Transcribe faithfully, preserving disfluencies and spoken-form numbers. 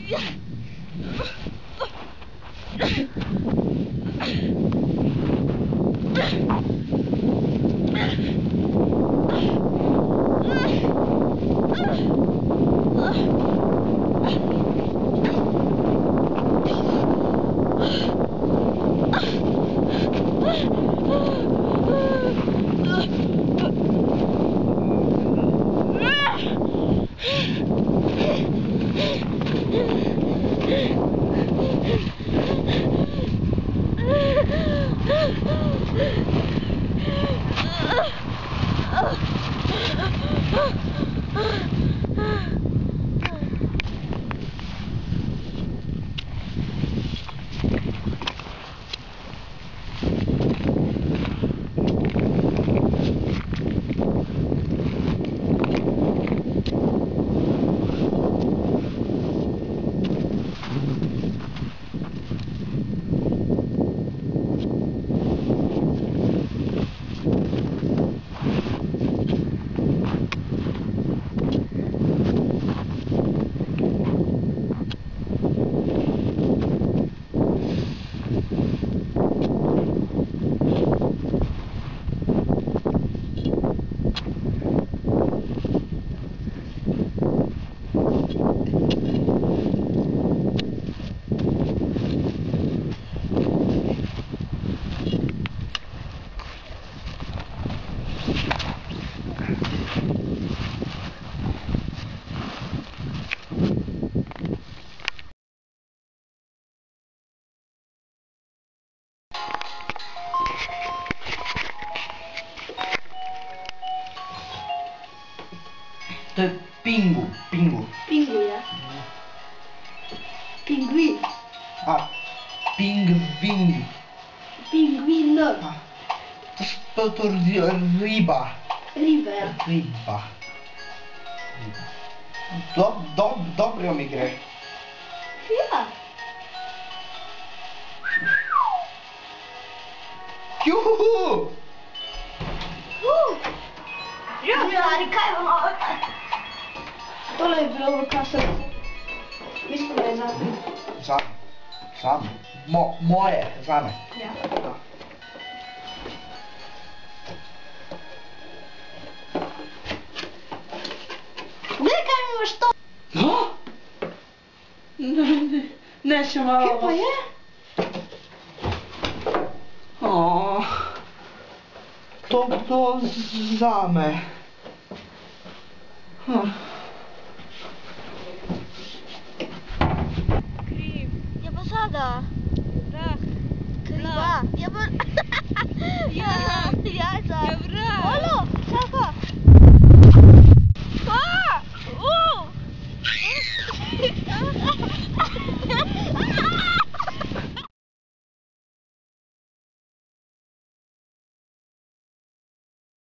To je pingu, pingu. Pingu, ja? Pingvin. A, pingwin. Pingvin. A, to, to ryba. Ryba, ja. Ryba. Do, do, dobro mi gre. Ja. Juhu! Uh. Ja, stari, kaj vam ovo? Tole je bilo v kasu. Mislim, da je zame. Zame. Zame. Mo, moje, zame. Ja. Gledaj, kaj mi imaš to? No? Ne, ne, ne še malo. Kje pa je? O, to, to zame. Hm.